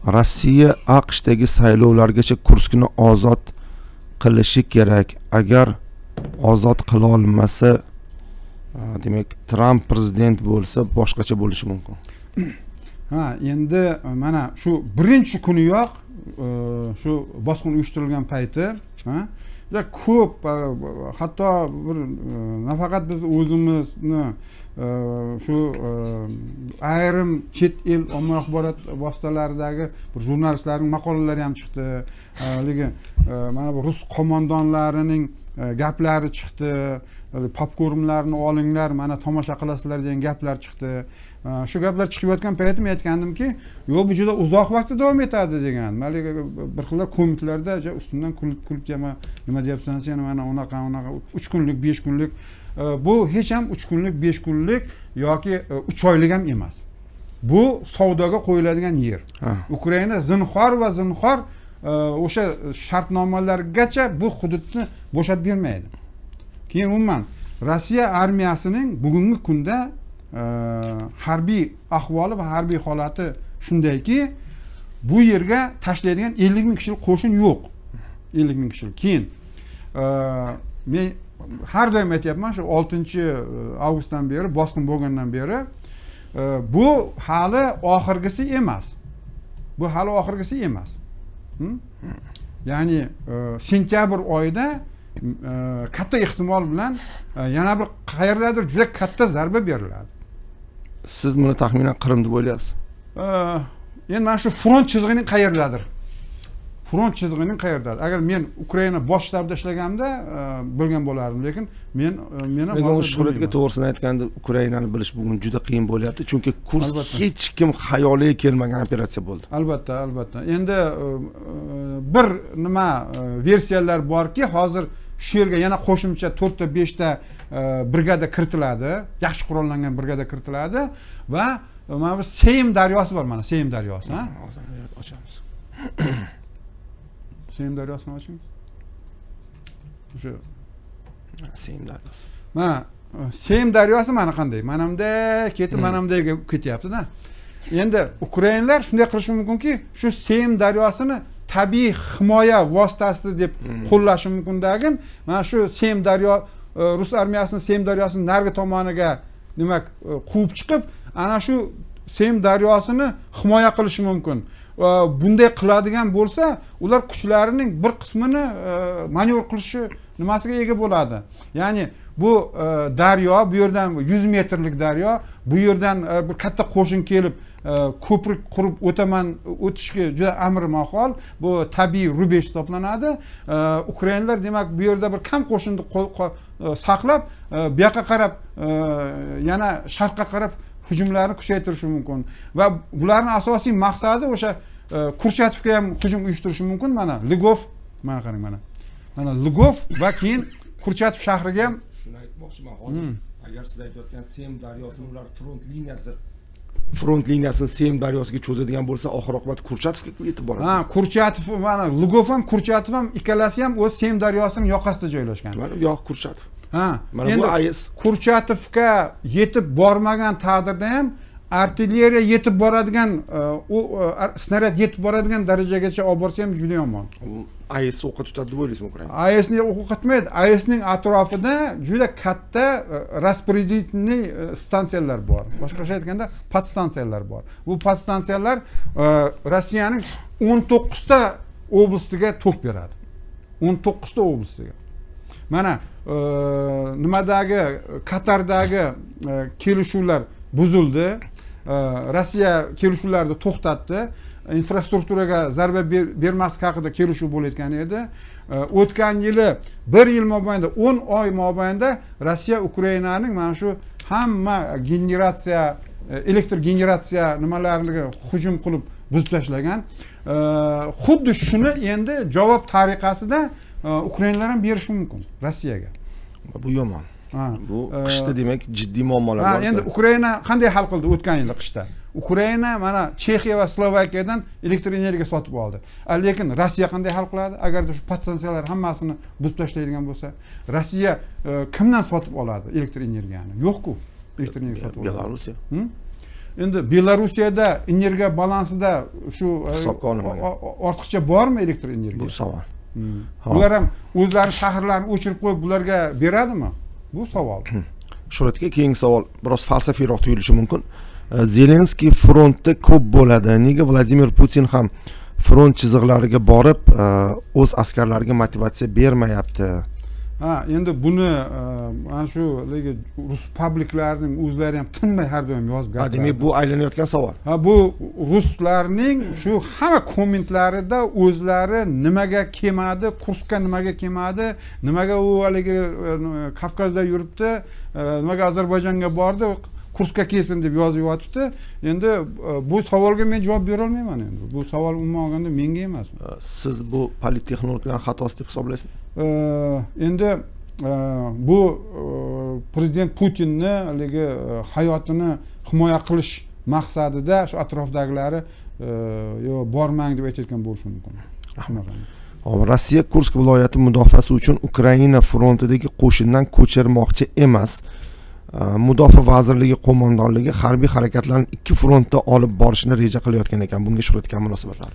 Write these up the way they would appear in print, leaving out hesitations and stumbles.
Rossiya AQShdagi saylovlargacha Kurskni ozod qilishi kerak. Agar ozod qila olmasa, demak, Trump prezident bo'lsa, boshqacha bo'lishi mumkin. Ha, endi mana shu birinchi kuniyoq shu bosqin uyushtirilgan payti, ha, ko'p, hatto bir nafaqat biz o'zimizni shu ayrim chet el ommaviy axborot vositalaridagi bir jurnalistlarning maqolalari ham chiqdi. Lekin mana bu rus qo'mondonlarining gaplari chiqdi. Popkornlarni olinglar, mana tomosha qilasizlar degan gaplar chiqdi. Shu gaplar chiqib yotgan paytim aytgandimki, yo'q, bu juda uzoq vaqt davom etadi degan. Malika bir xillar kommentlarda ustimdan kulib nima deyapsan sen, mana unaqa 3 kunlik, 5 kunlik, bu hech ham 3 kunlik, 5 kunlik yoki 3 oylik ham emas. Bu savdoga qo'yiladigan yer. Ukraina zinhor va zinhor o'sha shartnomalargacha bu hududni bo'shatib bermaydi. Keyin umuman Rossiya armiyasining bugungi kunda harbiy ahvoli va harbiy holati shundayki, bu yerga tashlaydigan 50 ming kishilik qo'shin yo'q. 50 ming kishilik. Keyin men har doim aytyapman, shu 6-avgustdan beri, bosqin bo'lgandan beri, bu hali oxirgisi emas. Bu hali oxirgisi emas. Ya'ni sentyabr oyida katta ehtimol bilan yana bir qayerdadir juda katta zarba beriladi. Siz buni taxminan Qrim deb o'ylayapsiz? Endi mana shu front chizig'ining qayerdadir. Front chizig'ining qayerdadir. Agar men Ukraina bosh shtabida ishlaganimda bilgan bo'lardim, lekin meni shuhratga to'g'risini aytganda Ukrainani bilish bugun juda qiyin bo'lyapti, chunki Kursk hech kim xayoliga kelmagan operatsiya bo'ldi. Albatta. Endi bir nima versiyalar borki, hozir shu yerga yana qo'shimcha 4 ta 5 ta brigada kiritiladi, yaxshi qurollangan brigada kiritiladi va mana bu Seym daryosi bor, mana Seym daryosi, ha? Hozir ochamiz. Seym daryosini oching. O'sha Seym daryosi. Mana Seym daryosi mana qanday? Mana bunday ketib, mana bunday ketyapti-da. Endi Ukrainalar shunday qilishi mumkinki, shu Seym daryosini tabiiy himoya vositasi deb qo'llashi mumkin-dagin, mana shu Seym daryo Rus armiyasining Seym daryosining nargi tomoniga demak quvib chiqib, ana shu Seym daryosini himoya qilishi mumkin. Bunday qiladigan bo'lsa, ular kuchlarining bir qismini manevr qilishi nimasiga ega bo'ladi. Ya'ni bu daryo, bu yerdan 100 metrlik daryo, bu yerdan bir katta qo'shin kelib ko'prik qurib o'tishga juda amri mahol. Bu tabiiy rubej hisoblanadi. Ukrainalar demak bu yerda bir kam qo'shinni saqlab, bu yoqqa qarab yana sharqqa qarab hujumlarni kuchaytirishi mumkin va bularning asosiy maqsadi o'sha Kurchatovga ham hujum uyushtirishi mumkin. Mana Ligov, mana qarang, mana Ligov va keyin Kurchatov shahriga ham shuni aytmoqchiman hozir. Agar siz aytayotgan Seym daryosini ular front liniyasini Seym daryosiga cho'zadigan bo'lsa, oxir oqibat Kurchatovga yetib boradi. Ha, Kurchatov, mana Ligov ham, Kurchatov ham ikkalasi ham o'z Seym daryosining yoqasida joylashgan. Mana bu yoq Kurchatov. Ha, endi Kurchatovga yetib bormagan taqdirda ham artilleriya yetib boradigan, snaryad yetib boradigan darajagacha olib borsa ham juda yomon. AES o'qqa tutadi deb o'ylaysizmi Ukraina? AESni o'qqa tutmaydi. AESning atrofida juda katta распределительный stansiyalar bor. Boshqacha aytganda, podstansiyalar bor. Bu podstansiyalar Rossiyaning 19 ta oblastiga tok beradi. 19 ta oblastiga. Mana nimadagi Qatardagi kelishuvlar buzildi. Rossiya kelishuvlarni to'xtatdi. Infrastrukturaga zarba bermaslik haqida kelishuv bo'layotgan edi. O'tgan yili 1 yil mobaynida, 10 oy mobaynida Rossiya Ukrainaning mana shu hamma generatsiya, elektr generatsiya nimalariga hujum qilib buzib tashlagan. Xuddi shuni endi javob tariqasida Ukrainalar ham berishi mumkin Rossiyaga. Bu yomon. Bu qishda demak jiddiy muammolar bor. Endi Ukraina qanday hal qildi o'tgan yil qishda? Ukraina mana Chexiya va Slovakiyadan elektr energiya sotib oldi. Lekin Rossiya qanday hal qiladi? Agarda shu podstansiyalar hammasini buzib tashlaydigan bo'lsa, Rossiya kimdan sotib oladi elektr energiyani? Yo'q-ku. Elektr energiya sotib oladi. Belorussiya. endi Belarusiyada energiya balansida shu hisobga olinmagan. ortiqcha bormi elektr energiya? Bu savol. Ular ham o'zlari shaharlarni o'chirib qo'yib bularga beradimi? Bu savol. Shuhratga keyingi savol biroz falsafiyroq tuyulishi mumkin. Zelenskiy frontda ko'p bo'ladi. Nega Vladimir Putin ham front chiziqlariga borib, o'z askarlariga motivatsiya bermayapti? Endi buni mana shu rus publiklarining o'zlari ham tinmay har doim yozib gapiradi. Demak, bu aylanayotgan savol. Bu ruslarning shu hamma kommentlarida o'zlari nimaga kelmadi, Kurskka nimaga kelmadi, nimaga u haligi Kavkazda yuribdi, nimaga Ozarbayjonga bordi, Kurskka kelsin deb yozib yotibdi. Endi bu savolga men javob bera olmayman endi. Bu savol umuman olganda menga emas. Siz bu polittexnologlar xatosi deb hisoblaysizmi? Endi bu prezident Putinni haligi hayotini himoya qilish maqsadida shu atrofdagilari yo bormang deb aytayotgan bo'lishi mumkin. Rahmat. Rossiya Kursk viloyati mudofaasi uchun Ukraina frontidagi qo'shindan ko'chirmoqchi emas. Mudofaa vazirligi qo'mondonligi harbiy harakatlarni ikki frontda olib borishni reja qilayotgan ekan. Bunga Shuhratga munosabatlar.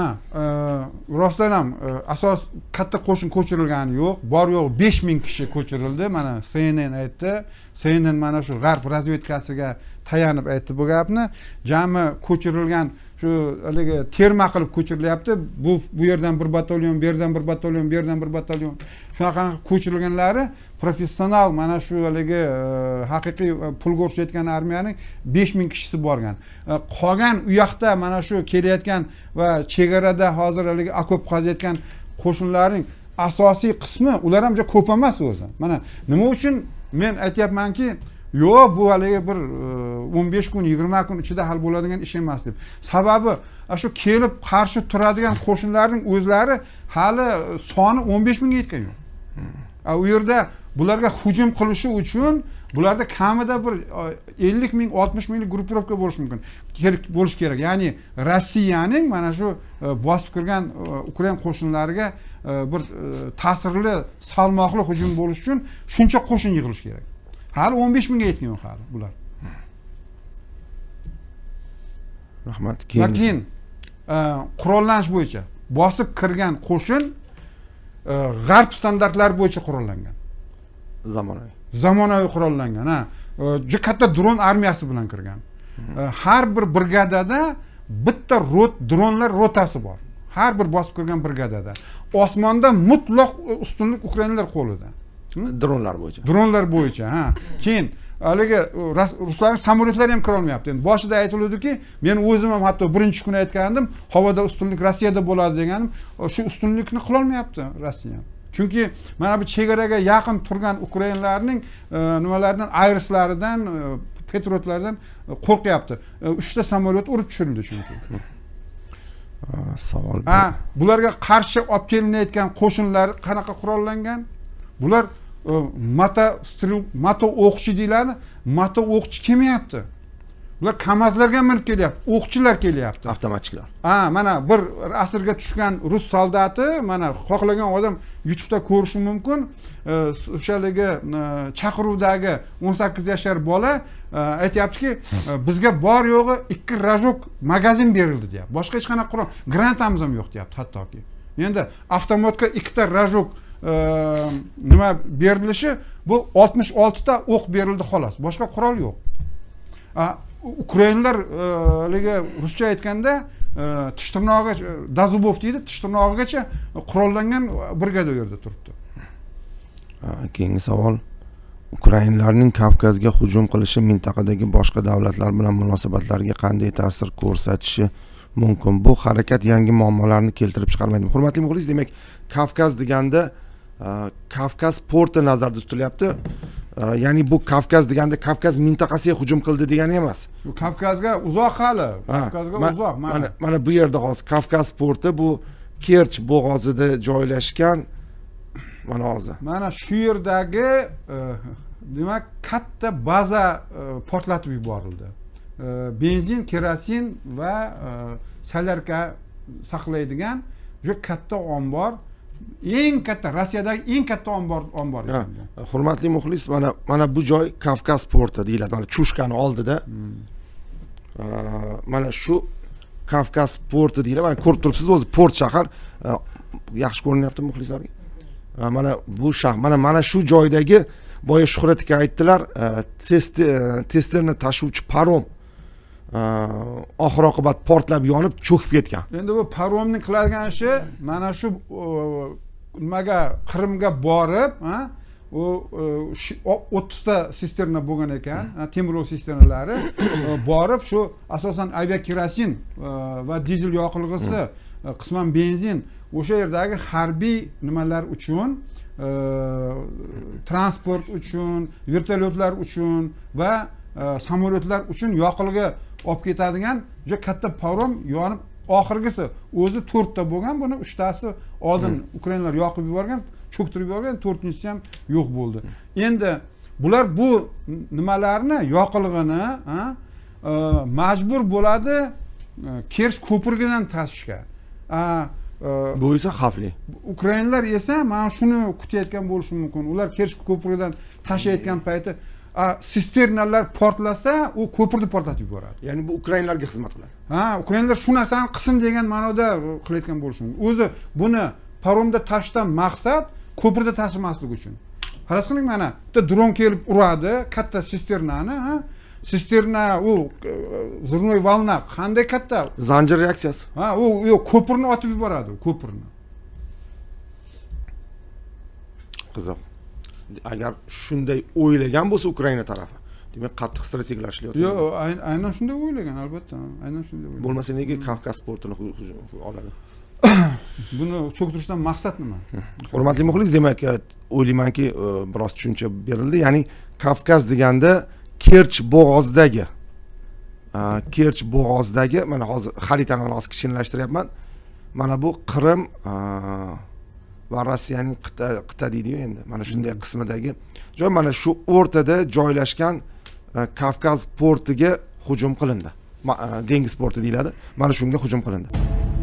Rostdan ham asos katta qo'shin ko'chirilgani yo'q. Bor yo'q 5000 kishi ko'chirildi. Mana CNN aytdi. CNN mana shu g'arb razvedkasiga tayanib aytdi bu gapni. Jami ko'chirilgan shu haligi terma qilib ko'chirilyapti. Bu yerdan bir batalyon, bu yerdan bir batalyon, bu yerdan bir batalyon. Shunaqa ko'chirilganlari professional mana shu haligi haqiqiy pul ko'rsatgan armiyaning 5000 kishisi borgan. Qolgan u yoqda mana shu kelayotgan va chegarada hozir haligi okop qaziyotgan qo'shinlarning asosiy qismi ular ham juda ko'p emas o'zi. Mana nima uchun men aytayapmanki, yo'q, bu haligi bir 15 kun, 20 kun ichida hal bo'ladigan ish emas deb. Sababi shu kelib qarshi turadigan qo'shinlarning o'zlari hali soni 15 mingga yetgan yo'q. U yerda bularga hujum qilishi uchun bularda kamida bir 50 ming, 60 minglik gruppirovka bo'lishi mumkin. Bo'lish kerak. Ya'ni Rossiyaning mana shu bosib kirgan Ukraina qo'shinlariga bir ta'sirli, salmoqli hujum bo'lish uchun shuncha qo'shin yig'ilish kerak. Hali 15 mingga yetgan yo'q hali bular. Rahmat. Keyin qurollanish bo'yicha bosib kirgan qo'shin g'arb standartlari bo'yicha qurollangan. Zamonaviy qurollangan. Juda katta dron armiyasi bilan kirgan. Har bir brigadada bitta dronlar rotasi bor. Har bir bosib kirgan brigadada. Osmonda mutlaq ustunlik Ukrainalar qo'lida. Dronlar bo'yicha. Keyin haligi ruslarning samolyotlari ham kira olmayapti. Endi boshida aytildi-ki, men o'zim ham hatto birinchi kun aytgandim, havoda ustunlik Rossiyada bo'ladi deganim, shu ustunlikni qila olmayapti Rossiya. Chunki mana bu chegaraga yaqin turgan ukrainlarning nimalardan, ayrislaridan, petrotlardan qo'rqyapti. 3 ta samolyot urib tushirildi chunki. Savol. Bularga qarshi olib kelinayotgan qo'shinlar qanaqa qurollangan? Bular mato o'qchi deyiladi. Mato o'qchi kelmayapti. Bular kamazlarga minib kelyapti. O'qchilar kelyapti. Avtomatchilar. Mana bir asrga tushgan rus soldati, mana xohlagan odam YouTube'da ko'rishi mumkin. O'shaligi chaqiruvdagi 18 yoshlar bola aytayaptiki, bizga bor yo'g'i 2 rajok magazin berildi deyapti. Boshqa hech qanaqa qurol, granatamiz ham yo'q deyapti hattoki. Endi avtomatga 2 ta rajok nima berilishi, bu 66 ta o'q berildi xolos. Boshqa qurol yo'q. Ukrainalar haligi ruscha aytganda tishtirnog'iga Dazubov deydi, tishtirnog'igacha qurollangan brigada u yerda turibdi. Keyingi savol. Ukrainalarning Kavkazga hujum qilishi mintaqadagi boshqa davlatlar bilan munosabatlarga qanday ta'sir ko'rsatishi mumkin? Bu harakat yangi muammolarni keltirib chiqarmaydimi? Hurmatli muxlis, demak, Kavkaz deganda Kavkaz porti nazarda tutilyapti. Ya'ni bu Kavkaz deganda Kavkaz mintaqasiga hujum qildi degani emas. Bu Kavkazga uzoq hali. Kavkazga uzoq. Mana bu yerda hozir Kavkaz porti bu Kerch bo'g'ozida joylashgan. Mana hozir. Mana shu yerdagi demak katta baza portlatib yuborildi. Benzin, kerosin va salarka saqlaydigan juda katta ombor. Eng katta Rossiyadagi eng katta ombor ekan. Hurmatli muxlis, mana bu joy Kavkaz porti deyiladi. Mana Chushkani oldida. mana shu Kavkaz porti deyiladi. Mana ko'rib turibsiz, o'zi port shahar. Yaxshi ko'rinyapti muxlislarga. Mana bu shahar, mana shu joydagi boya Shuhrat aka aytdilar, testerni tashuvchi parom oxir oqibat portlab yonib cho'kib ketgan. Endi bu paromning qiladigan ishi mana shu nimaga Qrimga borib, u 30 ta sisterna bo'lgan ekan, temir yo'l sisternalari borib shu asosan aviakerosin va dizel yoqilg'isi, qisman benzin o'sha yerdagi harbiy nimalar uchun, transport uchun, vertolyotlar uchun va samolyotlar uchun yoqilg'i olib ketadigan juda katta parom yonib, oxirgisi o'zi 4 ta bo'lgan, buni 3 tasi oldin ukrainlar yoqib yuborgan, cho'ktirib yuborgan, 4-inchisi ham yo'q bo'ldi. Endi bular bu nimalarni, yoqilg'ini majbur bo'ladi Kerch ko'prigidan tashishga. Bu esa xavfli. Ukrainlar esa mana shuni kutayotgan bo'lishi mumkin. Ular Kerch ko'prigidan tashayotgan payti sisternalar portlasa, u ko'prikni portlatib yuboradi. Ya'ni bu ukrainlarga xizmat qiladi. Ukrainlar shu narsani qilsin degan ma'noda qilayotgan bo'lishi mumkin. O'zi buni paromda tashdan maqsad ko'prikda tashimaslik uchun. Faraz qiling, mana bitta dron kelib uradi katta sisternani, sisterna u zirnoy valna qanday katta zanjir reaksiyasi. U ko'pirni otib yuboradi, ko'pirni. Qiziq. Agar shunday o'ylagan bo'lsa Ukraina tarafi, demak qattiq strategiyalashlayapti. Yo'q, aynan shunday o'ylagan, albatta. Aynan shunday o'ylagan. Bo'lmasa nega Kavkaz portini oladi? Buni cho'ktirishdan maqsad nima? Hurmatli muxlis, demak, o'ylaymanki, biroz tushuncha berildi. Ya'ni Kavkaz deganda Kerch bo'g'ozdagi, mana hozir xaritani hozir kichkinlashtiryapman. Mana bu Qrim va Rossiyaning qit'a deydi-ku endi. Mana shunday qismidagi joy, mana shu o'rtada joylashgan Kavkaz portiga hujum qilindi. Dengiz porti deyiladi. Mana shunga hujum qilindi.